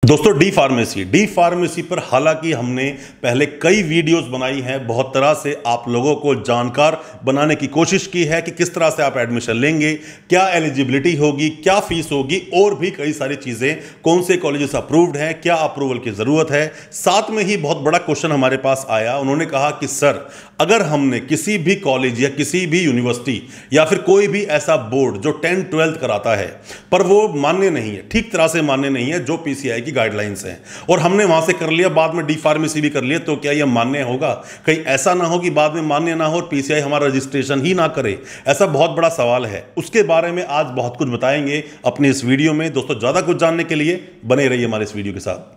दोस्तों D pharmacy पर हालांकि हमने पहले कई वीडियोस बनाई हैं, बहुत तरह से आप लोगों को जानकार बनाने की कोशिश की है कि किस तरह से आप एडमिशन लेंगे, क्या एलिजिबिलिटी होगी, क्या फीस होगी और भी कई सारी चीज़ें, कौन से कॉलेजेस अप्रूव्ड हैं, क्या अप्रूवल की ज़रूरत है। साथ में ही बहुत बड़ा क्वेश्चन हमारे पास आया, उन्होंने कहा कि सर अगर हमने किसी भी कॉलेज या किसी भी यूनिवर्सिटी या फिर कोई भी ऐसा बोर्ड जो 10th-12th कराता है पर वो मान्य नहीं है, ठीक तरह से मान्य नहीं है जो पीसीआई की गाइडलाइंस हैं, और हमने वहां से कर लिया, बाद में डी फार्मेसी भी कर लिया, तो क्या यह मान्य होगा? कहीं ऐसा ना हो कि बाद में मान्य ना हो और पीसीआई हमारा रजिस्ट्रेशन ही ना करे। ऐसा बहुत बड़ा सवाल है, उसके बारे में आज बहुत कुछ बताएंगे अपनी इस वीडियो में। दोस्तों ज्यादा कुछ जानने के लिए बने रहिए हमारे इस वीडियो के साथ।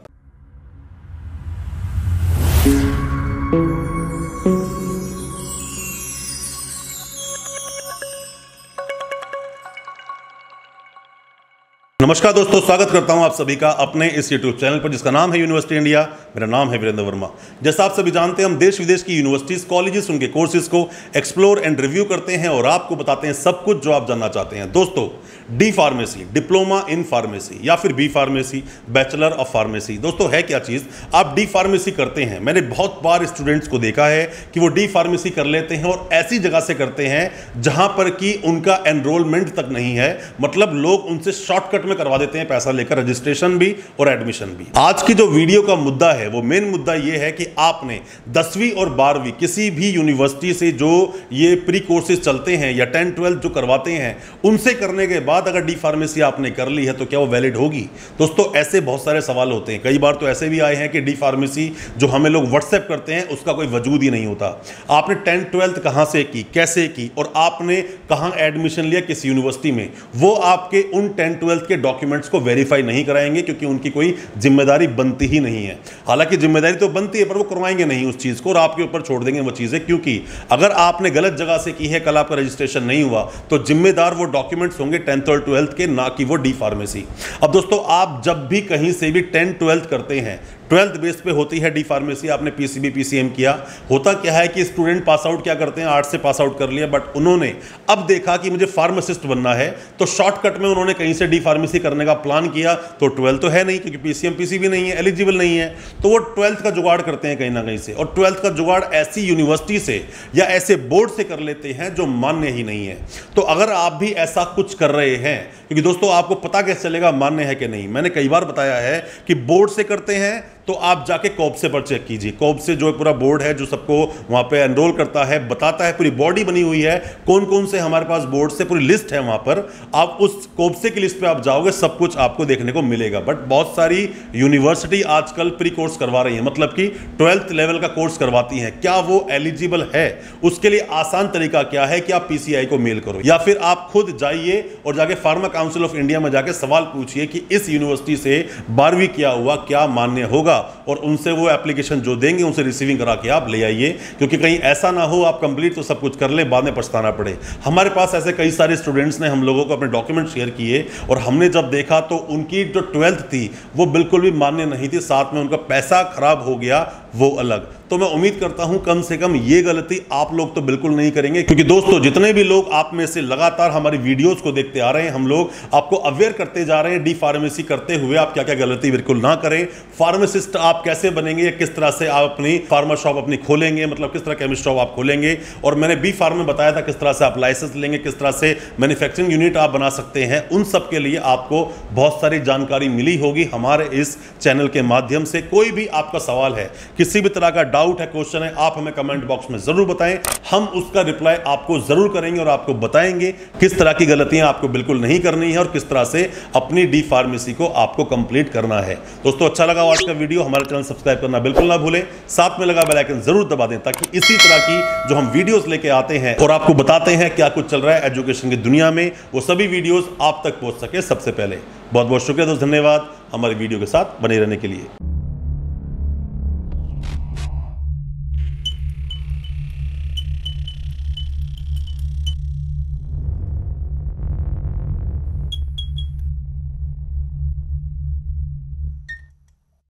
नमस्कार दोस्तों, स्वागत करता हूं आप सभी का अपने इस YouTube चैनल पर जिसका नाम है यूनिवर्सिटी इंडिया। मेरा नाम है वीरेंद्र वर्मा। जैसा आप सभी जानते हैं, हम देश विदेश की यूनिवर्सिटीज, कॉलेजेस, उनके कोर्सेज को एक्सप्लोर एंड रिव्यू करते हैं और आपको बताते हैं सब कुछ जो आप जानना चाहते हैं। दोस्तों D pharmacy, diploma in pharmacy या फिर B pharmacy, bachelor of pharmacy, दोस्तों है क्या चीज़? आप डी फार्मेसी करते हैं, मैंने बहुत बार स्टूडेंट्स को देखा है कि वो डी फार्मेसी कर लेते हैं और ऐसी जगह से करते हैं जहां पर कि उनका एनरोलमेंट तक नहीं है, मतलब लोग उनसे शॉर्टकट में करवा देते हैं पैसा लेकर, रजिस्ट्रेशन भी और एडमिशन भी। आज की जो वीडियो का मुद्दा है वो मेन मुद्दा ये है कि आपने 10वीं और 12वीं किसी भी यूनिवर्सिटी से जो ये प्री कोर्सेज चलते हैं या 10th-12th जो करवाते हैं उनसे करने के बाद अगर डी फार्मेसी आपने कर ली है तो क्या वो वैलिड होगी? दोस्तों ऐसे बहुत सारे सवाल होते हैं, कई बार तो ऐसे भी आए हैं कि डी फार्मेसी जो हमें लोग व्हाट्सएप करते हैं उसका कोई वजूद ही नहीं होता। आपने 10th-12th कहां से की, कैसे की और आपने कहां एडमिशन लिया, किस यूनिवर्सिटी में, वो आपके उन 10th-12th के डॉक्यूमेंट्स को वेरीफाई नहीं कराएंगे क्योंकि उनकी कोई जिम्मेदारी बनती ही नहीं है। हालांकि जिम्मेदारी तो बनती है पर वो करवाएंगे नहीं उस चीज को और आपके ऊपर छोड़ देंगे वो चीजें, क्योंकि अगर आपने गलत जगह से की है, कल आपका रजिस्ट्रेशन नहीं हुआ तो जिम्मेदार वो डॉक्यूमेंट्स होंगे 10th और 12th के, ना कि वो डी फार्मेसी। अब दोस्तों आप जब भी कहीं से भी 10th-12th करते हैं, 12th बेस पे होती है डी फार्मेसी। आपने पीसीबी पीसीएम किया, होता क्या है कि स्टूडेंट पास आउट क्या करते हैं, आर्ट्स से पास आउट कर लिया, बट उन्होंने अब देखा कि मुझे फार्मासिस्ट बनना है तो शॉर्टकट में उन्होंने कहीं से डी फार्मेसी करने का प्लान किया, तो 12th तो है नहीं क्योंकि पीसीएम पीसीबी नहीं है, एलिजिबल नहीं है, तो वो 12th का जुगाड़ करते हैं कहीं ना कहीं से, और 12th का जुगाड़ ऐसी यूनिवर्सिटी से या ऐसे बोर्ड से कर लेते हैं जो मान्य ही नहीं है। तो अगर आप भी ऐसा कुछ कर रहे हैं, क्योंकि दोस्तों आपको पता कैसे चलेगा मान्य है कि नहीं? मैंने कई बार बताया है कि बोर्ड से करते हैं तो आप जाके कॉब्से पर चेक कीजिए। कॉब्से जो पूरा बोर्ड है जो सबको वहां पे एनरोल करता है, बताता है, पूरी बॉडी बनी हुई है, कौन कौन से हमारे पास बोर्ड से पूरी लिस्ट है वहां पर। आप उस कॉब्से की लिस्ट पे आप जाओगे, सब कुछ आपको देखने को मिलेगा। बट बहुत सारी यूनिवर्सिटी आजकल प्री कोर्स करवा रही है, मतलब कि 12th लेवल का कोर्स करवाती हैं। क्या वो एलिजिबल है? उसके लिए आसान तरीका क्या है कि आप पीसीआई को मेल करो या फिर आप खुद जाइए और जाके फार्मा काउंसिल ऑफ इंडिया में जाके सवाल पूछिए कि इस यूनिवर्सिटी से 12वीं किया हुआ क्या मान्य होगा, और उनसे वो एप्लीकेशन जो देंगे उनसे रिसीविंग करा के आप ले आइए, क्योंकि कहीं ऐसा ना हो आप कंप्लीट तो सब कुछ कर ले, बाद में पछताना पड़े। हमारे पास ऐसे कई सारे स्टूडेंट्स ने हम लोगों को अपने डॉक्यूमेंट शेयर किए और हमने जब देखा तो उनकी जो 12th थी वो बिल्कुल भी मान्य नहीं थी, साथ में उनका पैसा खराब हो गया वो अलग। तो मैं उम्मीद करता हूं कम से कम ये गलती आप लोग तो बिल्कुल नहीं करेंगे, क्योंकि दोस्तों जितने भी लोग आप में से लगातार हमारी वीडियोस को देखते आ रहे हैं, हम लोग आपको अवेयर करते जा रहे हैं डी फार्मेसी करते हुए आप क्या क्या गलती बिल्कुल ना करें। फार्मासिस्ट आप कैसे बनेंगे, किस तरह से आप अपनी फार्मा शॉप अपनी खोलेंगे, मतलब किस तरह केमिस्ट शॉप आप खोलेंगे, और मैंने बी फार्म में बताया था किस तरह से आप लाइसेंस लेंगे, किस तरह से मैन्युफैक्चरिंग यूनिट आप बना सकते हैं। उन सब के लिए आपको बहुत सारी जानकारी मिली होगी हमारे इस चैनल के माध्यम से। कोई भी आपका सवाल है, किसी भी तरह का डाउट है, क्वेश्चन है, आप हमें कमेंट बॉक्स में जरूर बताएं, हम उसका रिप्लाई आपको जरूर करेंगे और आपको बताएंगे किस तरह की गलतियां आपको बिल्कुल नहीं करनी है और किस तरह से अपनी डी फार्मेसी को आपको कंप्लीट करना है। दोस्तों अच्छा लगा आज का वीडियो, हमारा चैनल सब्सक्राइब करना बिल्कुल ना भूलें, साथ में लगा बेल आइकन जरूर दबा दें ताकि इसी तरह की जो हम वीडियोस लेके आते हैं और आपको बताते हैं क्या कुछ चल रहा है एजुकेशन की दुनिया में, वो सभी वीडियोस आप तक पहुंच सके सबसे पहले। बहुत बहुत शुक्रिया दोस्त, धन्यवाद हमारी वीडियो के साथ बने रहने के लिए।